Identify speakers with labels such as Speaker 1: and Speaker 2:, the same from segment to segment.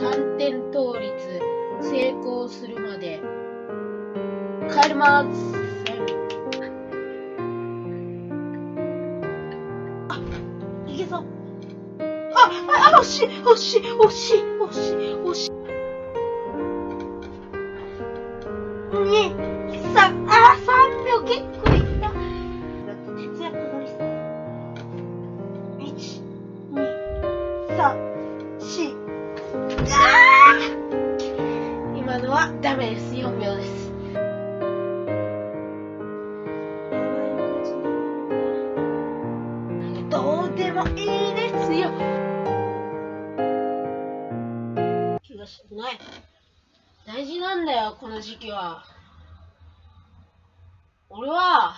Speaker 1: 3点倒立成功するまで帰ります。あ、いけそう。惜しい惜しい惜しい惜しい惜しい。2、3、3秒結構いった。だって徹夜かかりそう。1、2、3、4。今のはダメです。4秒です。どうでもいいですよ。気がしたくない。大事なんだよ、この時期は。俺は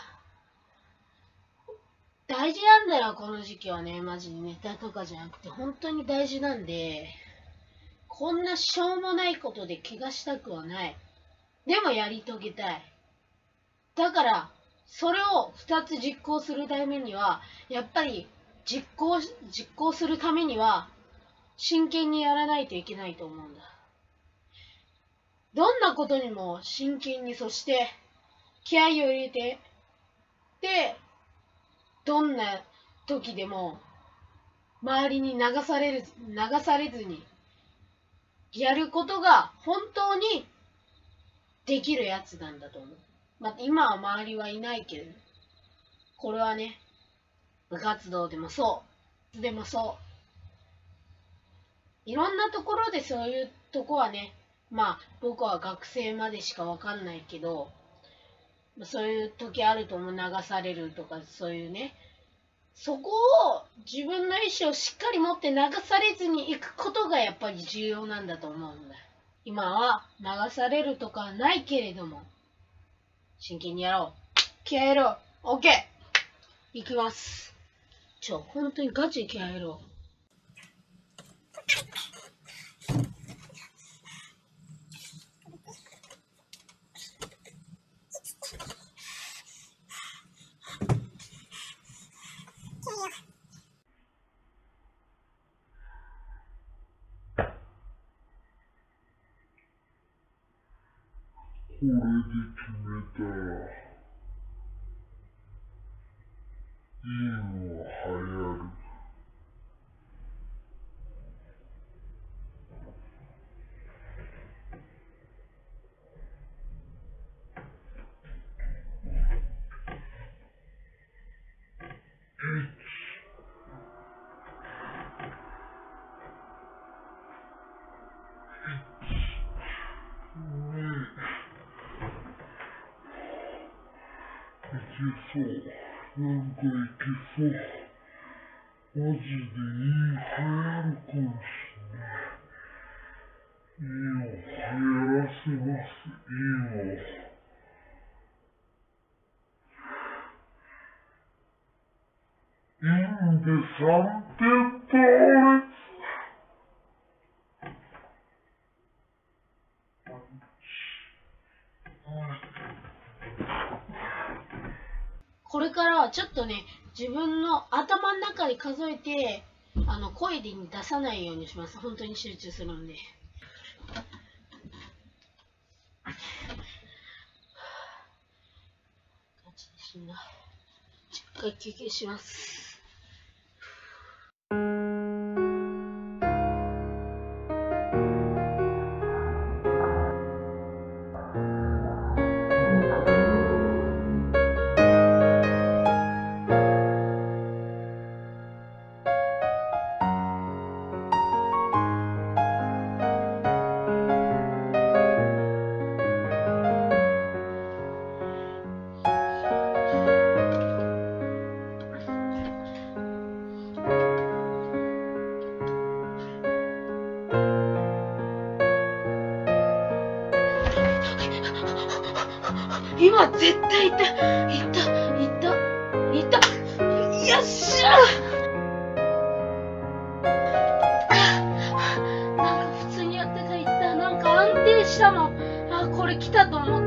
Speaker 1: 大事なんだよ、この時期はね。マジでネタとかじゃなくて本当に大事なんで、こんなしょうもないことで怪我したくはない。でもやり遂げたい。だからそれを2つ実行するためには、やっぱり実行するためには真剣にやらないといけないと思うんだ。どんなことにも真剣に、そして気合を入れて、でどんな時でも周りに流されずにやることが本当にできるやつなんだと思う。今は周りはいないけれど、これはね、部活動でもそうでもそう、いろんなところでそういうとこはね、僕は学生までしかわかんないけど、そういう時あると思う。流されるとか、そういうね、そこを自分の意思をしっかり持って流されずにいくことがやっぱり重要なんだと思うんだ。今は流されるとかはないけれども、真剣にやろう。気合い入れろ。OK。いきます。本当にガチで気合い入れろ。
Speaker 2: これで決めたら、いいのは流行る。いけそう。なんかいけそう。マジで流行るかもしれない。いいの流行らせます。いいの。いいんで3点倒立。
Speaker 1: これからはちょっとね、自分の頭の中で数えて、声で出さないようにします。本当に集中するんで。ガチでしんどい。10回休憩します。今絶対いったよっしゃ。なんか普通にやってた。なんか安定したもん。これ来たと思っ